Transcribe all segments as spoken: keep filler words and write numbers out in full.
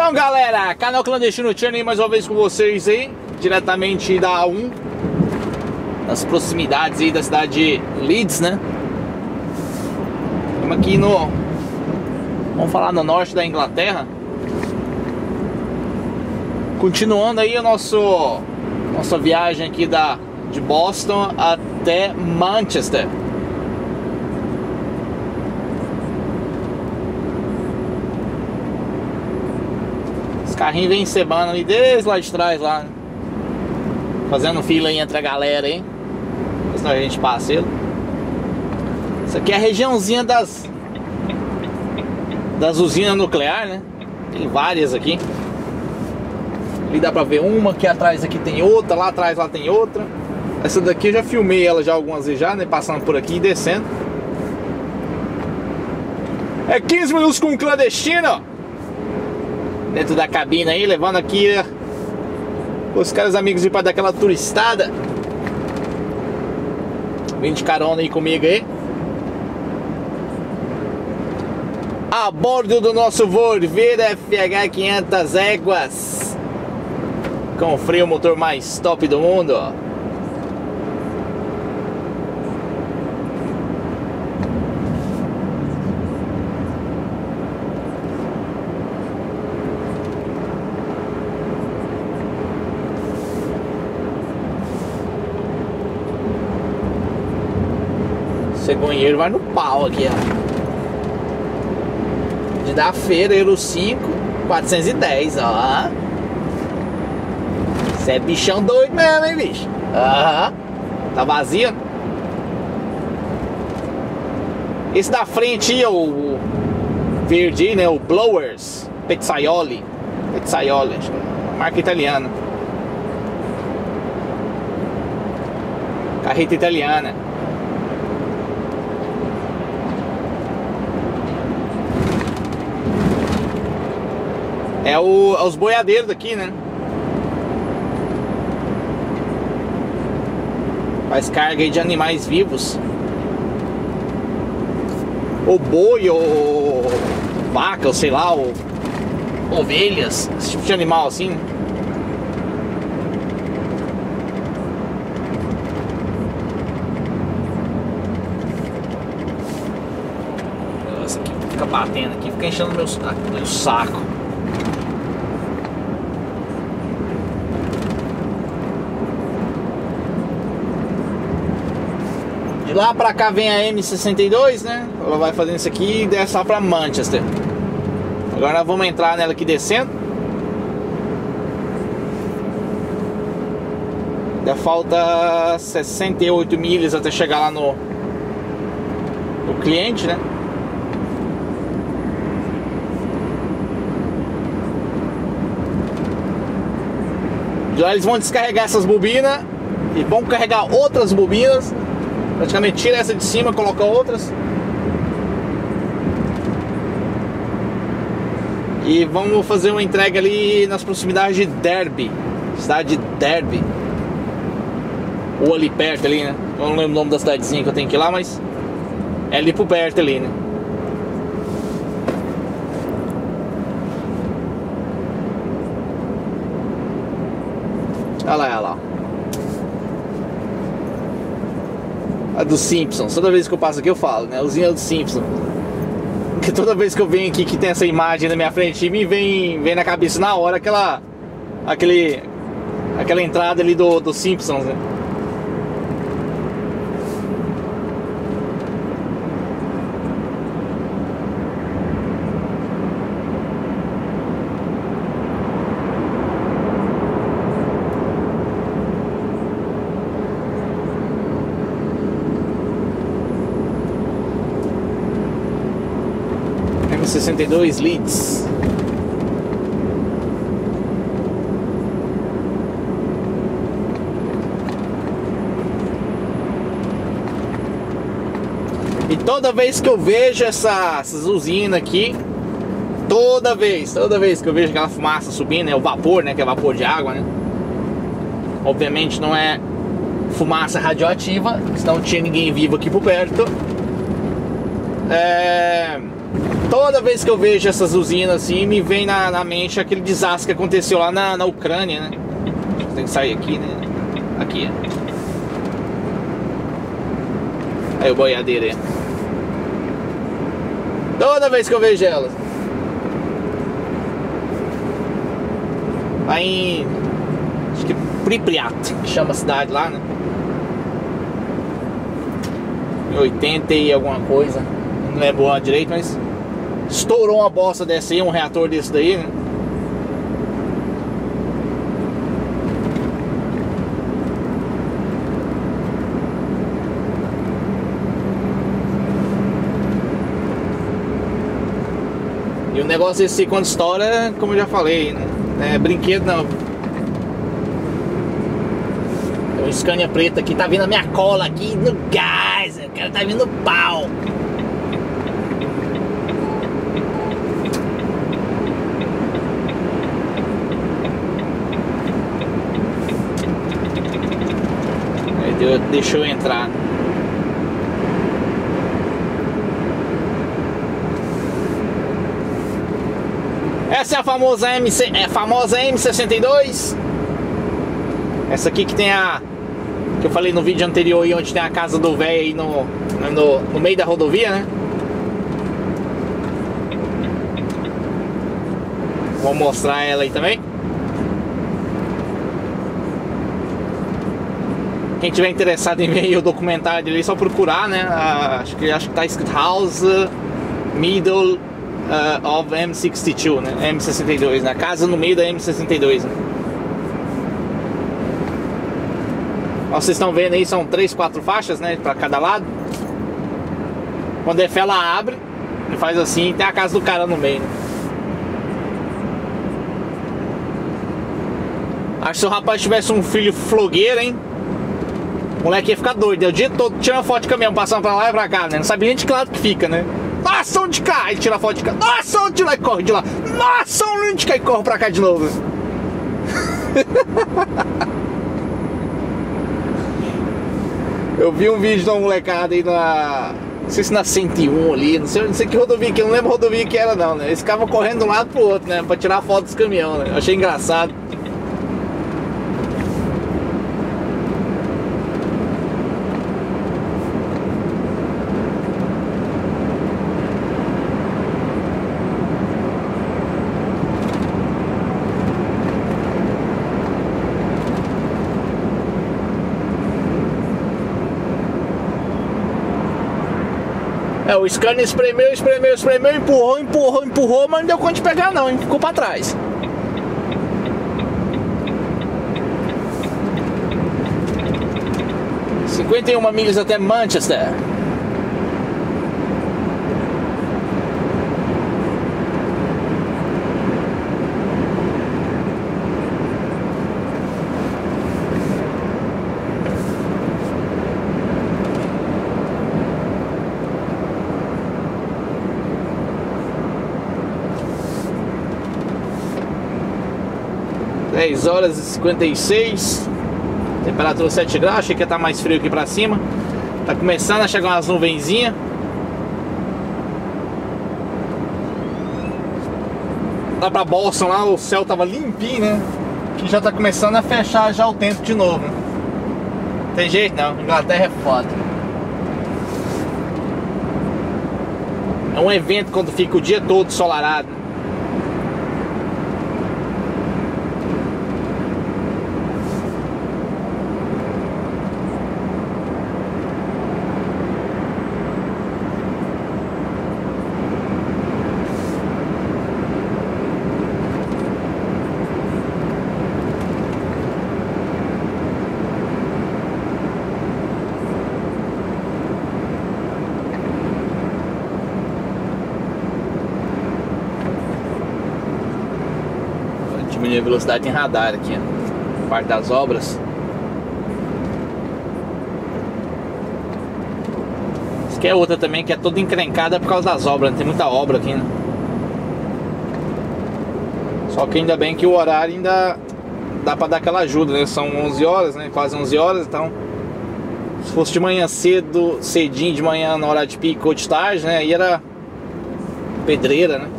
Então, galera, canal Clandestino Channel mais uma vez com vocês aí, diretamente da A um, nas proximidades aí da cidade de Leeds, né? Estamos aqui no, vamos falar, no norte da Inglaterra. Continuando aí a nosso, nossa viagem aqui da, de Boston até Manchester. Os carrinhos vêm cebando ali desde lá de trás, lá, né? Fazendo fila aí entre a galera aí, senão a gente passa ele. Isso aqui é a regiãozinha das Das usinas nucleares, né? Tem várias aqui. Ali dá pra ver uma, aqui atrás aqui tem outra, lá atrás lá tem outra. Essa daqui eu já filmei ela já algumas vezes já, né? Passando por aqui e descendo. É quinze minutos com um clandestino dentro da cabine aí, levando aqui os caras amigos de para dar aquela turistada. Vem de carona aí comigo aí, a bordo do nosso Volver F H quinhentas éguas, com o freio motor mais top do mundo. Cegonheiro vai no pau aqui, ó. De da feira, Euro cinco, quatrocentos e dez, ó. Você é bichão doido mesmo, hein, bicho? Aham. Tá vazio? Esse da frente aí, o verde, né? O Blowers Pezzaioli. Pezzaioli, acho que é marca italiana. Carreta italiana. É o, os boiadeiros daqui, né? Faz carga aí de animais vivos. Ou boi, ou vaca, ou sei lá, ou ovelhas, esse tipo de animal assim. Nossa, aqui fica batendo aqui, fica enchendo meu, meu saco. Lá pra cá vem a M sessenta e dois, né? Ela vai fazendo isso aqui e desce lá pra Manchester. Agora nós vamos entrar nela aqui descendo. Ainda falta sessenta e oito milhas até chegar lá no, no cliente, né? De lá eles vão descarregar essas bobinas e vão carregar outras bobinas. Praticamente tira essa de cima, coloca outras. E vamos fazer uma entrega ali nas proximidades de Derby, cidade de Derby, ou ali perto ali, né? Eu não lembro o nome da cidadezinha que eu tenho que ir lá, mas é ali por perto ali, né? Olha lá, olha lá. A dos Simpsons, toda vez que eu passo aqui eu falo, né? A usina dos Simpsons. Porque toda vez que eu venho aqui que tem essa imagem na minha frente, me vem, vem na cabeça na hora aquela aquele, aquela entrada ali do, do Simpsons, né? sessenta e dois Leeds. E toda vez que eu vejo essa, essas usinas aqui, toda vez, toda vez que eu vejo aquela fumaça subindo, é o vapor, né, que é vapor de água, né? Obviamente não é fumaça radioativa, senão não tinha ninguém vivo aqui por perto. É... Toda vez que eu vejo essas usinas assim, me vem na, na mente aquele desastre que aconteceu lá na, na Ucrânia, né? Tem que sair aqui, né? Aqui, aí o boiadeiro aí. Toda vez que eu vejo elas. Lá em... acho que Pripyat, que chama a cidade lá, né? Em oitenta e alguma coisa. Não lembro o ano direito, mas... estourou uma bosta dessa aí, um reator desse daí, né? E o negócio desse quando estoura, como eu já falei, né? É brinquedo não. Tem um Scania preto aqui, tá vindo a minha cola aqui no gás, o cara tá vindo pau. Aí deu, deixou eu entrar. Essa é a famosa M C, é a famosa M sessenta e dois. Essa aqui que tem a... que eu falei no vídeo anterior aí, onde tem a casa do velho aí no, no, no meio da rodovia, né? Vou mostrar ela aí também. Quem tiver interessado em ver o documentário dele, é só procurar, né? Ah, acho que acho que tá escrito House Middle uh, of M sessenta e dois, né? M sessenta e dois, né? Casa no meio da M sessenta e dois, né? Ó, vocês estão vendo aí, são três, quatro faixas, né? Pra cada lado. Quando é fé, ela abre e faz assim, tem a casa do cara no meio, né? Acho que se o rapaz tivesse um filho flogueiro, hein? O moleque ia ficar doido, né? O dia todo tira uma foto de caminhão passando pra lá e pra cá, né? Não sabia nem de que lado que fica, né? Nossa, onde cá? Aí tira a foto de cá. Nossa, onde lá e corre de lá. Nossa, onde cá e corre pra cá de novo. Eu vi um vídeo de uma molecada aí na... não sei se na cento e um ali, não sei, não sei que rodovia que, eu não lembro a rodovia que era não, né? Eles ficavam correndo de um lado pro outro, né? Pra tirar foto dos caminhões, né? Eu achei engraçado. É, o Scania espremeu, espremeu, espremeu, empurrou, empurrou, empurrou, mas não deu conta de pegar não, hein? Ficou pra trás. cinquenta e uma milhas até Manchester. dez horas e cinquenta e seis. Temperatura sete graus. Achei que ia estar mais frio aqui pra cima. Tá começando a chegar umas nuvenzinhas. Lá pra Boston, lá o céu tava limpinho, né? Que já tá começando a fechar já o tempo de novo. Tem jeito não, Inglaterra é foda. É um evento quando fica o dia todo ensolarado. Diminuir a velocidade em radar aqui, ó. Parte das obras. Isso aqui é outra também que é toda encrencada por causa das obras, né? Tem muita obra aqui, né? Só que ainda bem que o horário ainda dá pra dar aquela ajuda, né? São onze horas, né? Quase onze horas, então se fosse de manhã cedo, cedinho de manhã na hora de pico ou de tarde, né? Aí era pedreira, né?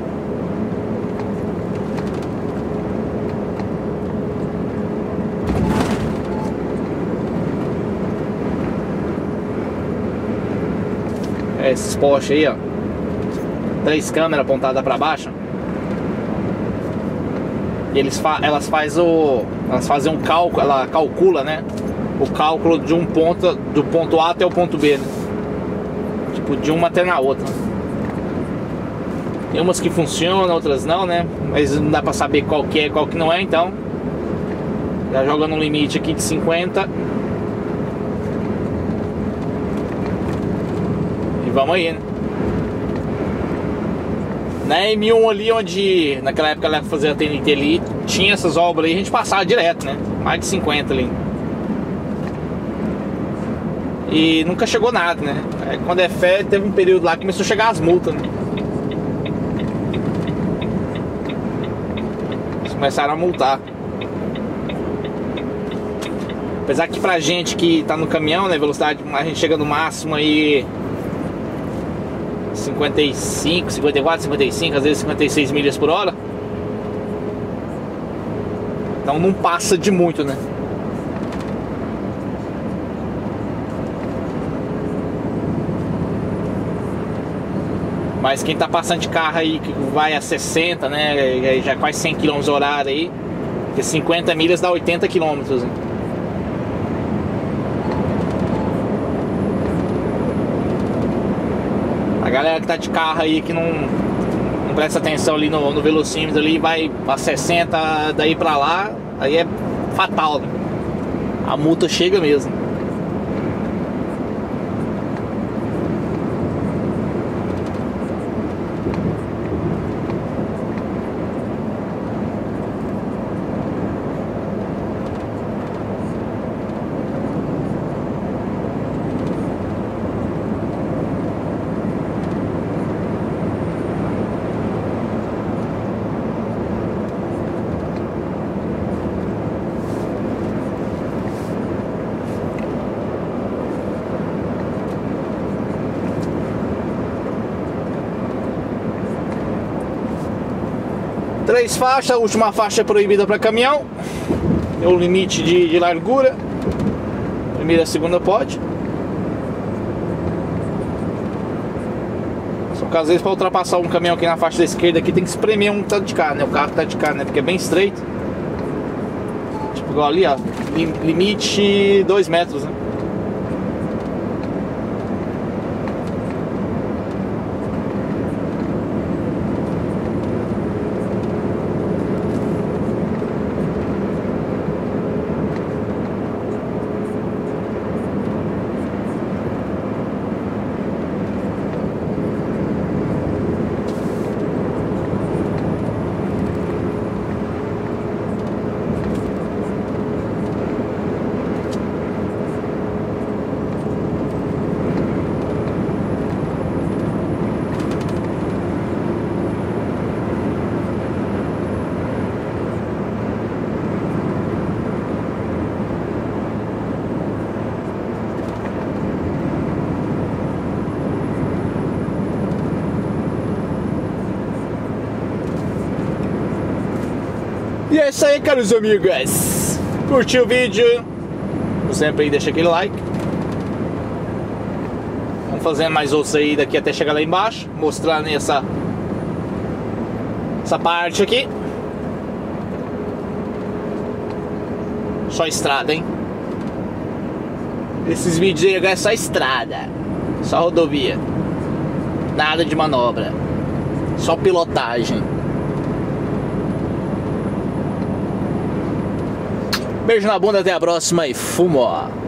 É, esses Porsche aí, ó, três câmeras apontadas para baixo. E eles fa elas faz o elas fazem um cálculo, ela calcula, né, o cálculo de um ponto do ponto A até o ponto B, né? Tipo, de uma até na outra. Tem umas que funcionam, outras não, né? Mas não dá pra saber qual que é, qual que não é, então já joga no limite aqui de cinquenta. E vamos aí, né? Na M um ali, onde naquela época ela fazia a T N T ali, tinha essas obras aí, a gente passava direto, né? Mais de cinquenta ali. E nunca chegou nada, né? Aí, quando é fé, teve um período lá que começou a chegar as multas, né? Eles começaram a multar. Apesar que pra gente que tá no caminhão, né? Velocidade, a gente chega no máximo aí cinquenta e cinco, cinquenta e quatro, cinquenta e cinco, às vezes cinquenta e seis milhas por hora. Então não passa de muito, né? Mas quem tá passando de carro aí que vai a sessenta, né? Já quase cem quilômetros horário aí, porque cinquenta milhas dá oitenta quilômetros, né? A galera que tá de carro aí que não, não presta atenção ali no, no velocímetro ali, vai a sessenta daí pra lá, aí é fatal, né? A multa chega mesmo. Três faixas, a última faixa é proibida para caminhão. É o limite de, de largura. Primeira e segunda pode. Só que às vezes para ultrapassar um caminhão aqui na faixa da esquerda aqui tem que espremer um tanto de cá, né? O carro tá de cá, né? Porque é bem estreito. Tipo igual ali, ó. Limite dois metros, né? E é isso aí, caros amigos. Curtiu o vídeo? Como sempre aí, deixa aquele like. Vamos fazendo mais outros aí daqui até chegar lá embaixo, mostrar nessa essa parte aqui. Só estrada, hein? Esses vídeos aí agora é só estrada, só rodovia, nada de manobra, só pilotagem. Beijo na bunda, até a próxima e fumo!